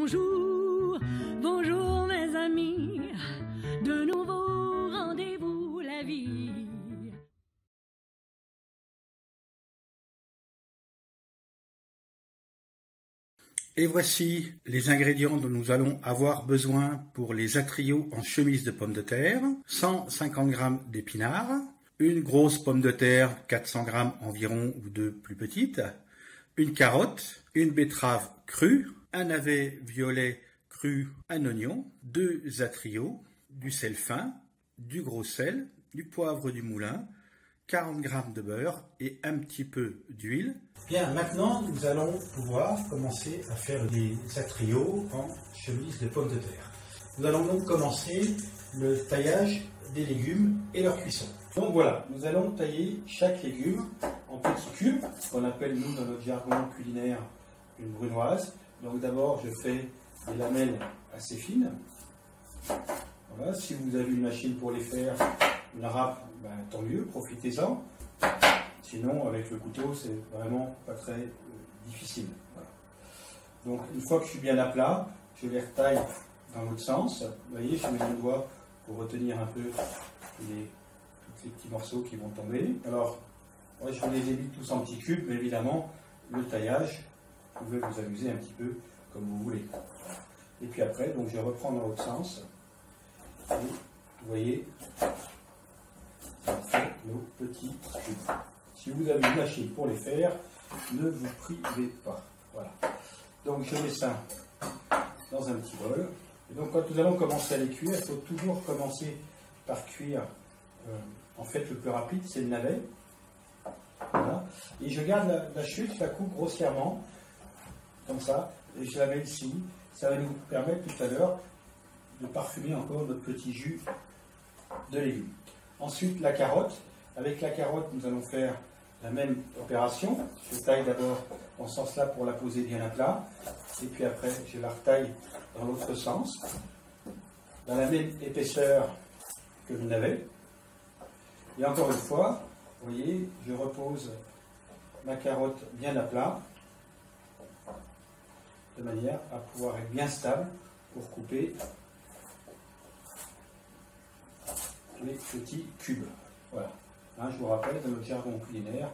Bonjour, bonjour mes amis, de nouveau rendez-vous la vie. Et voici les ingrédients dont nous allons avoir besoin pour les atrios en chemise de pommes de terre. 150 g d'épinards, une grosse pomme de terre, 400 g environ ou deux plus petites, une carotte, une betterave crue, un navet violet cru, un oignon, 2 atrios, du sel fin, du gros sel, du poivre du moulin, 40 g de beurre et un petit peu d'huile. Bien, maintenant nous allons pouvoir commencer à faire des atrios en chemise de pommes de terre. Nous allons donc commencer le taillage des légumes et leur cuisson. Donc voilà, nous allons tailler chaque légume en petits cubes, qu'on appelle nous dans notre jargon culinaire une brunoise. Donc d'abord je fais des lamelles assez fines. Voilà, si vous avez une machine pour les faire, une râpe, ben, tant mieux, profitez-en. Sinon, avec le couteau, c'est vraiment pas très difficile. Voilà. Donc, une fois que je suis bien à plat, je les retaille dans l'autre sens. Vous voyez, je mets mon doigt pour retenir un peu tous les petits morceaux qui vont tomber. Alors, moi, je les évite tous en petits cubes, mais évidemment, le taillage, vous pouvez vous amuser un petit peu comme vous voulez. Et puis après, donc, je reprends dans l'autre sens. Et vous voyez, ça fait nos petits cubes. Si vous avez une machine pour les faire, ne vous privez pas. Voilà. Donc je mets ça dans un petit bol. Et donc quand nous allons commencer à les cuire, il faut toujours commencer par cuire. En fait, le plus rapide, c'est le navet. Voilà. Et je garde la chute, je la coupe grossièrement, comme ça, et je la mets ici. Ça va nous permettre tout à l'heure de parfumer encore notre petit jus de légumes. Ensuite, la carotte. Avec la carotte, nous allons faire la même opération. Je taille d'abord en ce sens-là pour la poser bien à plat. Et puis après, je la retaille dans l'autre sens, dans la même épaisseur que le navet. Et encore une fois, vous voyez, je repose ma carotte bien à plat, de manière à pouvoir être bien stable pour couper les petits cubes. Voilà. Hein, je vous rappelle, dans notre jargon culinaire,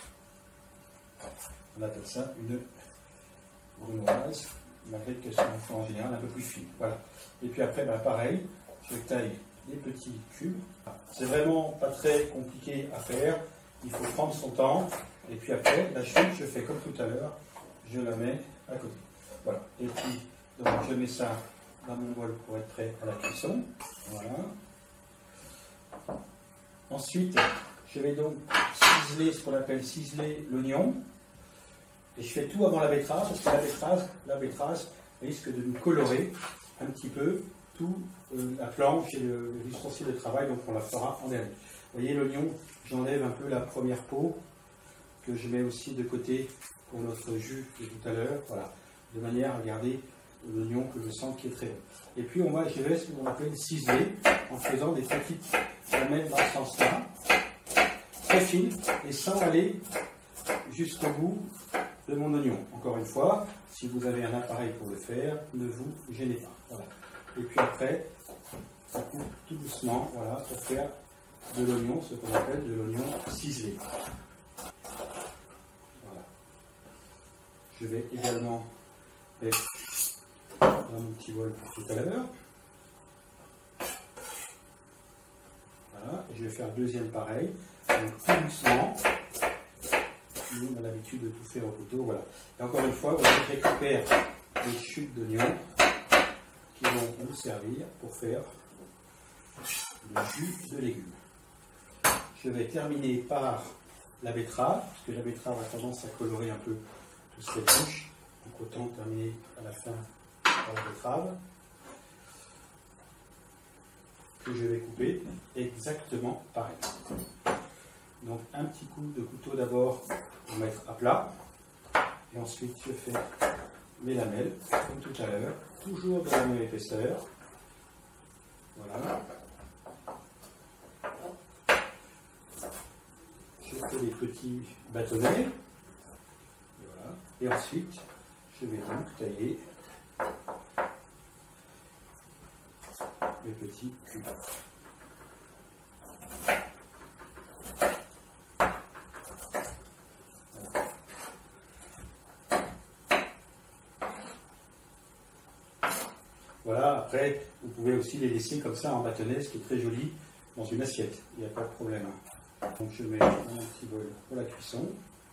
on appelle ça une brunoise, malgré que c'est en général un peu plus fine. Voilà. Et puis après, ben, pareil, je taille des petits cubes. C'est vraiment pas très compliqué à faire. Il faut prendre son temps. Et puis après, la chute, je fais comme tout à l'heure, je la mets à côté. Voilà. Et puis, donc, je mets ça dans mon bol pour être prêt à la cuisson. Voilà. Ensuite, je vais donc ciseler ce qu'on appelle ciseler l'oignon. Et je fais tout avant la betterave, parce que la betterave risque de nous colorer un petit peu tout la planche et le ustensile de travail, donc on la fera en dernier. Vous voyez l'oignon, j'enlève un peu la première peau, que je mets aussi de côté pour notre jus de tout à l'heure, voilà, de manière à garder l'oignon que je sens qui est très bon. Et puis je vais ce qu'on appelle ciseler, en faisant des petites lamelles dans ce sens-là, très fines, et sans aller jusqu'au bout de mon oignon. Encore une fois, si vous avez un appareil pour le faire, ne vous gênez pas. Voilà. Et puis après, ça coupe tout doucement, voilà, pour faire de l'oignon, ce qu'on appelle de l'oignon ciselé. Voilà. Je vais également mettre dans mon petit bol pour tout à l'heure. Voilà, et je vais faire deuxième pareil. Donc tout doucement. Nous, on a l'habitude de tout faire au couteau, voilà. Et encore une fois, je récupère les chutes d'oignons qui vont nous servir pour faire le jus de légumes. Je vais terminer par la betterave, parce que la betterave a tendance à colorer un peu tout ce qu'elle touche. Donc autant terminer à la fin par la betterave, que je vais couper exactement pareil. Donc un petit coup de couteau d'abord pour mettre à plat, et ensuite je fais mes lamelles, comme tout à l'heure, toujours de la même épaisseur. Voilà. Je fais des petits bâtonnets. Voilà. Et ensuite, je vais donc tailler les petits cubes. Voilà, après, vous pouvez aussi les laisser comme ça en bâtonnet, ce qui est très joli, dans une assiette. Il n'y a pas de problème. Donc je mets un petit bol pour la cuisson.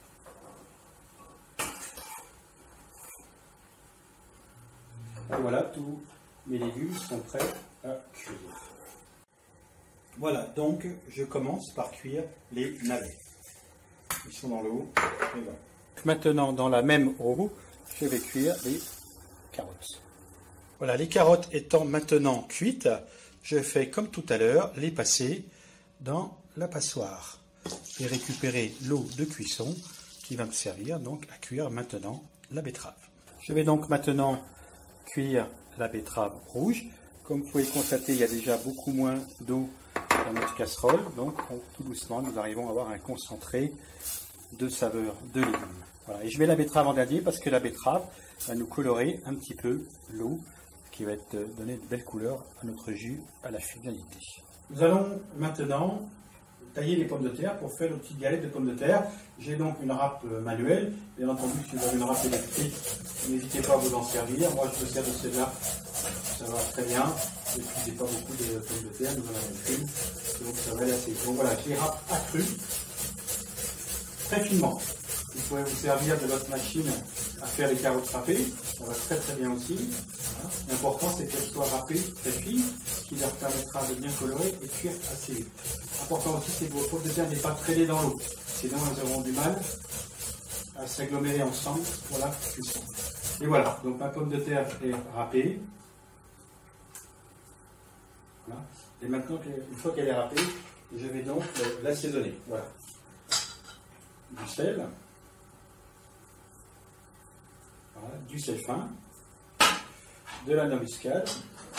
Et voilà, tous mes légumes sont prêts à cuire. Voilà, donc je commence par cuire les navets. Ils sont dans l'eau. Et voilà. Maintenant, dans la même eau, je vais cuire les carottes. Voilà, les carottes étant maintenant cuites, je fais comme tout à l'heure, les passer dans la passoire et récupérer l'eau de cuisson qui va me servir donc à cuire maintenant la betterave. Je vais donc maintenant cuire la betterave rouge. Comme vous pouvez le constater, il y a déjà beaucoup moins d'eau dans notre casserole, donc tout doucement nous arrivons à avoir un concentré de saveur de légumes. Voilà. Et je mets la betterave en dernier parce que la betterave va nous colorer un petit peu l'eau, qui va donner de belles couleurs à notre jus à la finalité. Nous allons maintenant tailler les pommes de terre pour faire nos petites galettes de pommes de terre. J'ai donc une râpe manuelle. Bien entendu, si vous avez une râpe électrique, n'hésitez pas à vous en servir. Moi, je me sers de celle-là. Ça va très bien. Je n'utilisez pas beaucoup de pommes de terre. Nous en avons une. Donc, ça va aller assez. Donc voilà, je les râpe à cru, très finement. Vous pouvez vous servir de votre machine à faire les carottes râpées. Ça va très très bien aussi. Voilà. L'important, c'est qu'elles soient râpées très fines, ce qui leur permettra de bien colorer et cuire assez vite. L'important aussi, c'est que vos pommes de terre n'aient pas traîné dans l'eau. Sinon, elles auront du mal à s'agglomérer ensemble pour la cuisson. Et voilà, donc ma pomme de terre est râpée. Voilà. Et maintenant, une fois qu'elle est râpée, je vais donc l'assaisonner. Voilà. Du sel. Voilà, du sel fin, de la noix muscade,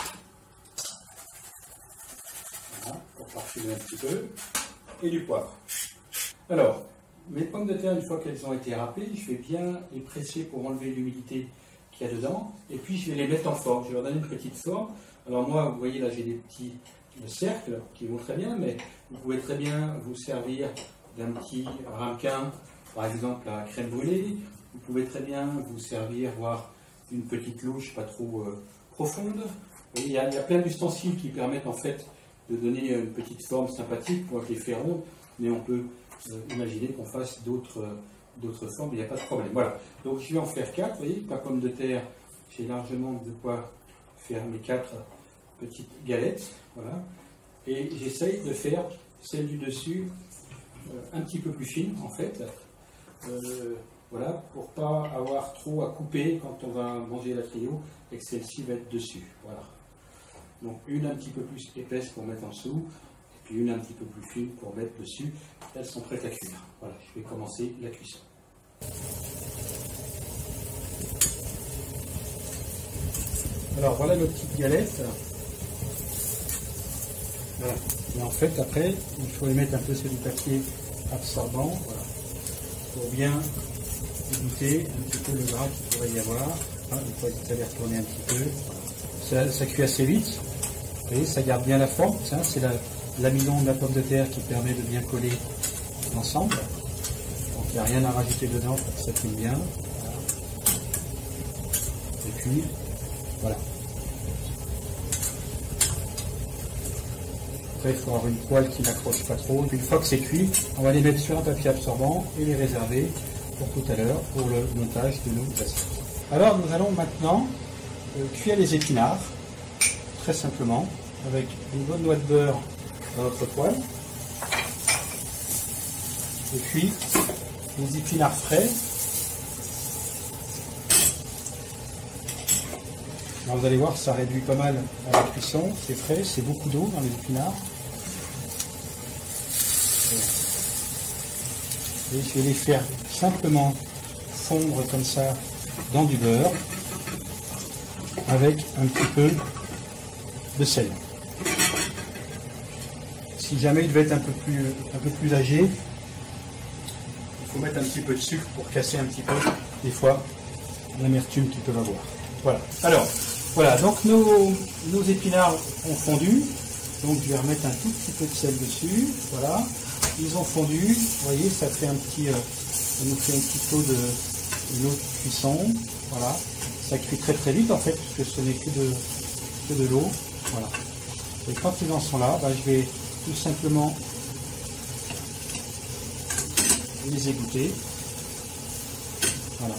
voilà, pour parfumer un petit peu, et du poivre. Alors, mes pommes de terre, une fois qu'elles ont été râpées, je vais bien les presser pour enlever l'humidité qu'il y a dedans, et puis je vais les mettre en forme. Je vais leur donner une petite forme. Alors moi, vous voyez là, j'ai des petits cercles qui vont très bien, mais vous pouvez très bien vous servir d'un petit ramequin, par exemple à crème brûlée. Vous pouvez très bien vous servir, voire une petite louche pas trop profonde. Et il y a plein d'ustensiles qui permettent en fait de donner une petite forme sympathique pour les faire rondes, mais on peut imaginer qu'on fasse d'autres formes, il n'y a pas de problème. Voilà, donc je vais en faire 4, vous voyez, ma pomme de terre, j'ai largement de quoi faire mes 4 petites galettes, voilà. Et j'essaye de faire celle du dessus un petit peu plus fine en fait. Voilà, pour ne pas avoir trop à couper quand on va manger la trio et que celle-ci va être dessus. Voilà. Donc une un petit peu plus épaisse pour mettre en dessous, et puis une un petit peu plus fine pour mettre dessus. Elles sont prêtes à cuire. Voilà, je vais commencer la cuisson. Alors voilà nos petites galettes. Voilà. Et en fait, après, il faut les mettre un peu sur du papier absorbant, voilà, pour bien goûter un petit peu le gras qu'il pourrait y avoir. Il faut éviter de les retourner un petit peu. Ça cuit assez vite. Vous voyez, ça garde bien la forme. C'est l'amidon de la pomme de terre qui permet de bien coller ensemble. Donc il n'y a rien à rajouter dedans pour que ça cuise bien. Voilà. Et puis, voilà. Après, il faut avoir une poêle qui n'accroche pas trop. Une fois que c'est cuit, on va les mettre sur un papier absorbant et les réserver pour tout à l'heure, pour le montage de nos assiettes. Alors, nous allons maintenant cuire les épinards, très simplement, avec une bonne noix de beurre dans notre poêle. Et puis, les épinards frais. Alors, vous allez voir, ça réduit pas mal à la cuisson. C'est frais, c'est beaucoup d'eau dans les épinards. Et je vais les faire simplement fondre comme ça dans du beurre avec un petit peu de sel. Si jamais il devait être un peu plus âgé, il faut mettre un petit peu de sucre pour casser un petit peu des fois l'amertume qu'ils peuvent avoir. Voilà. Alors, Voilà, donc nos épinards ont fondu. Donc je vais remettre un tout petit peu de sel dessus. Voilà, ils ont fondu. Vous voyez, ça fait ça nous fait un petit eau de cuisson. Voilà, ça cuit très très vite en fait, puisque ce n'est que de l'eau. Voilà. Et quand ils en sont là, je vais tout simplement les égoutter. Voilà.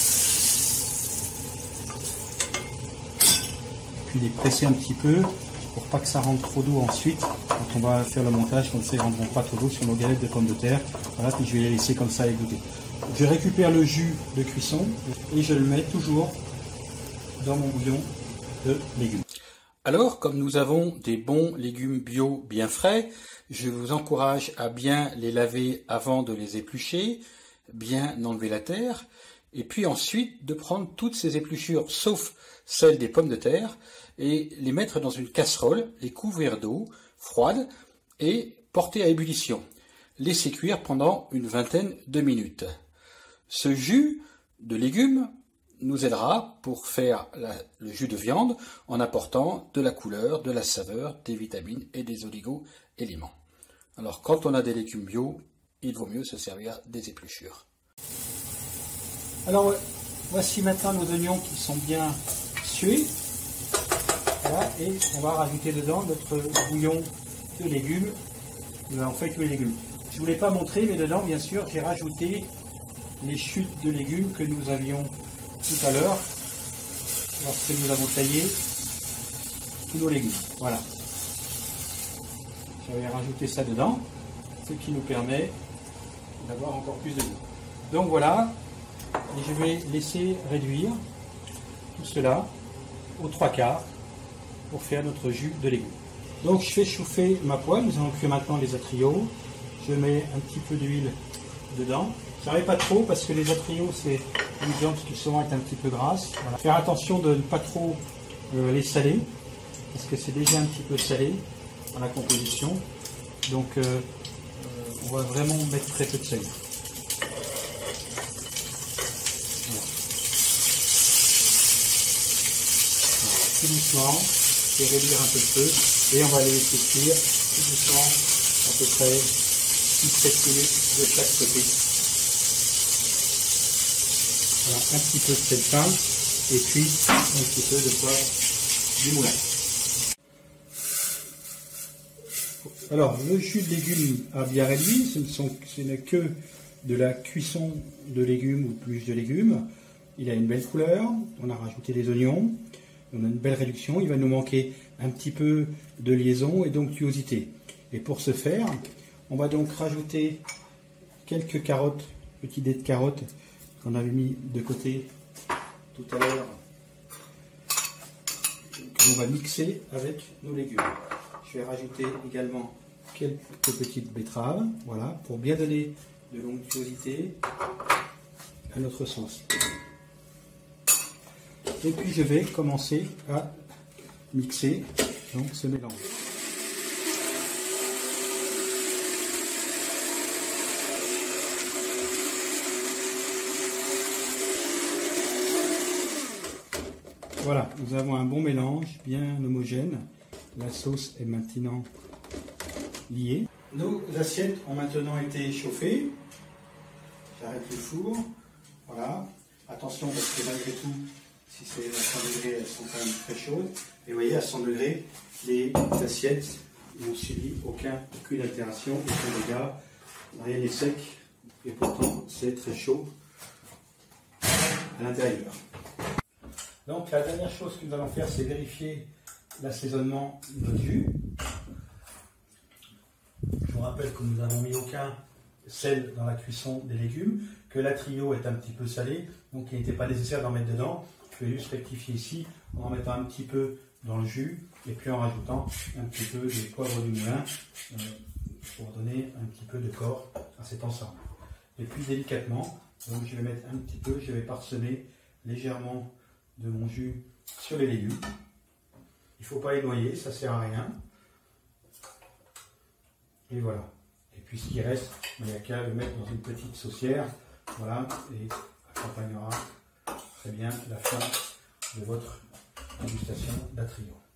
Puis les presser un petit peu pour pas que ça rentre trop d'eau ensuite. Quand on va faire le montage, comme ça ils ne rentreront pas trop d'eau sur nos galettes de pommes de terre. Voilà, puis je vais les laisser comme ça égoutter. Je récupère le jus de cuisson et je le mets toujours dans mon bouillon de légumes. Alors, comme nous avons des bons légumes bio bien frais, je vous encourage à bien les laver avant de les éplucher, bien enlever la terre, et puis ensuite de prendre toutes ces épluchures, sauf celles des pommes de terre, et les mettre dans une casserole, les couvrir d'eau froide et porter à ébullition. Laisser cuire pendant une vingtaine de minutes. Ce jus de légumes nous aidera pour faire le jus de viande en apportant de la couleur, de la saveur, des vitamines et des oligo-éléments. Alors quand on a des légumes bio, il vaut mieux se servir des épluchures. Alors voici maintenant nos oignons qui sont bien sués. Voilà, et on va rajouter dedans notre bouillon de légumes. En fait, tous les légumes. Je ne voulais pas montrer, mais dedans, bien sûr, j'ai rajouté les chutes de légumes que nous avions tout à l'heure, lorsque nous avons taillé tous nos légumes. Voilà. J'avais rajouté ça dedans, ce qui nous permet d'avoir encore plus de goût. Donc voilà, et je vais laisser réduire tout cela aux 3/4 pour faire notre jus de légumes. Donc je fais chauffer ma poêle, nous allons cuire maintenant les atrios. Je mets un petit peu d'huile dedans. Je n'en mets pas trop parce que les atrios c'est une viande qui souvent est un petit peu grasse. Voilà. Faire attention de ne pas trop les saler, parce que c'est déjà un petit peu salé dans la composition. Donc on va vraiment mettre très peu de sel. Voilà. Tout doucement, et réduire un peu et on va les laisser cuire tout doucement, à peu près 6-7 minutes de chaque côté. Voilà, un petit peu de sel fin et puis un petit peu de poivre du moulin. Alors, le jus de légumes a bien réduit, ce n'est que de la cuisson de légumes ou plus de légumes. Il a une belle couleur, on a rajouté des oignons, on a une belle réduction, il va nous manquer un petit peu de liaison et d'onctuosité. Et pour ce faire, on va donc rajouter quelques carottes, petits dés de carottes qu'on avait mis de côté tout à l'heure, que l'on va mixer avec nos légumes. Je vais rajouter également quelques petites betteraves, voilà, pour bien donner de l'onctuosité à notre sauce. Et puis je vais commencer à mixer donc ce mélange. Voilà, nous avons un bon mélange, bien homogène. La sauce est maintenant liée. Nos assiettes ont maintenant été chauffées. J'arrête le four. Voilà. Attention parce que malgré tout, si c'est à 100 degrés, elles sont quand même très chaudes. Et vous voyez, à 100 degrés, les assiettes n'ont subi aucune altération, aucun dégât. Rien n'est sec. Et pourtant, c'est très chaud à l'intérieur. Donc la dernière chose que nous allons faire, c'est vérifier l'assaisonnement de notre jus. Je vous rappelle que nous n'avons mis aucun sel dans la cuisson des légumes, que l'atrio est un petit peu salé, donc il n'était pas nécessaire d'en mettre dedans. Je vais juste rectifier ici en en mettant un petit peu dans le jus et puis en rajoutant un petit peu de poivre du moulin pour donner un petit peu de corps à cet ensemble. Et puis délicatement, donc je vais mettre un petit peu, je vais parsemer légèrement de mon jus sur les légumes. Il ne faut pas les noyer, ça ne sert à rien. Et voilà. Et puis ce qui reste, il n'y a qu'à le mettre dans une petite saucière. Voilà, et accompagnera très bien la fin de votre dégustation d'Atrio.